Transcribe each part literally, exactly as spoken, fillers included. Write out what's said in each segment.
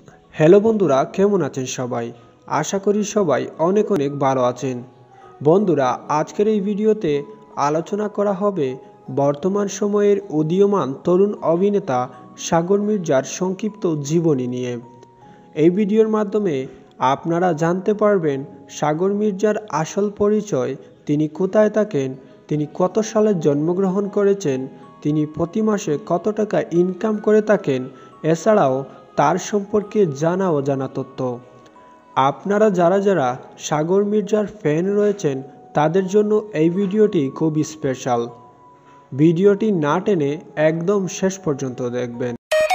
Hello বন্ধুরা, কেমন আছেন সবাই? আশা করি সবাই অনেক অনেক ভালো আছেন। বন্ধুরা, আজকের এই ভিডিওতে আলোচনা করা হবে বর্তমান সময়ের উদীয়মান তরুণ অভিনেতা সাগর মির্জার সংক্ষিপ্ত জীবনী নিয়ে। এই ভিডিওর মাধ্যমে আপনারা জানতে পারবেন সাগর মির্জার আসল পরিচয়, তিনি কোথায় থাকেন, তিনি কত সালে জন্মগ্রহণ করেছেন, তিনি প্রতি মাসে কত টাকা ইনকাম করে থাকেন, এছাড়াও তার সম্পর্কে জানা অজানা তথ্য। আপনারা যারা যারা সাগর মির্জার ফ্যান রয়েছেন তাদের জন্য এই ভিডিওটি খুবই স্পেশাল। ভিডিওটি না টেনে একদম শেষ পর্যন্ত দেখবেন।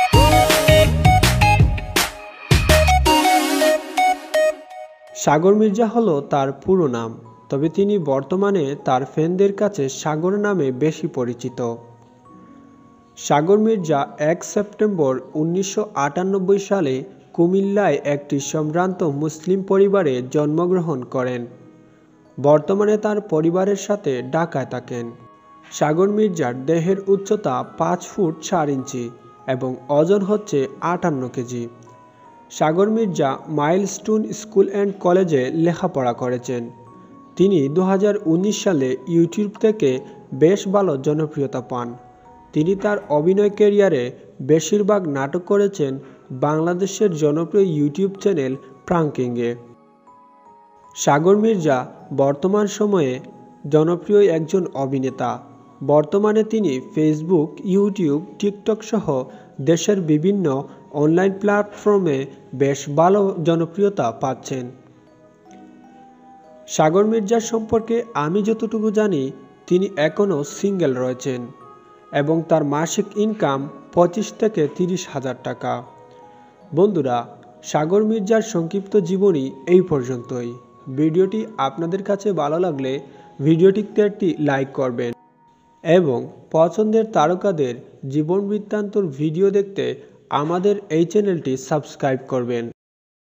সাগর মির্জা হলো তার পুরো নাম, তবে তিনি বর্তমানে তার ফ্যানদের কাছে সাগর নামে বেশি পরিচিত। সাগর মির্জা এক সেপ্টেম্বর উনিশশো আটানব্বই সালে কুমিল্লায় একটি সম্ভ্রান্ত মুসলিম পরিবারে জন্মগ্রহণ করেন। বর্তমানে তার পরিবারের সাথে ঢাকায় থাকেন। সাগর মির্জার দেহের উচ্চতা পাঁচ ফুট চার ইঞ্চি এবং ওজন হচ্ছে আটান্ন kg. Sagar Mirza Milestone School and কলেজে লেখাপড়া করেছেন। তিনি দু হাজার উনিশ সালে ইউটিউব থেকে বেশ ভালো জনপ্রিয়তা পান। তিনি তার অভিনয় ক্যারিয়ারে বেশিরভাগ নাটক করেছেন বাংলাদেশের জনপ্রিয় ইউটিউব চ্যানেল প্রাঙ্কিংয়ে। সাগর মির্জা বর্তমান সময়ে জনপ্রিয় একজন অভিনেতা। বর্তমানে তিনি ফেসবুক, ইউটিউব, টিকটক সহ দেশের বিভিন্ন অনলাইন প্ল্যাটফর্মে বেশ ভালো জনপ্রিয়তা পাচ্ছেন। সাগর মির্জার সম্পর্কে আমি যতটুকু জানি, তিনি এখনও সিঙ্গেল রয়েছেন এবং তার মাসিক ইনকাম পঁচিশ থেকে তিরিশ হাজার টাকা। বন্ধুরা, সাগর মির্জার সংক্ষিপ্ত জীবনী এই পর্যন্তই। ভিডিওটি আপনাদের কাছে ভালো লাগলে ভিডিওটিতে একটি লাইক করবেন এবং পছন্দের তারকাদের জীবন বৃত্তান্তর ভিডিও দেখতে আমাদের এই চ্যানেলটি সাবস্ক্রাইব করবেন।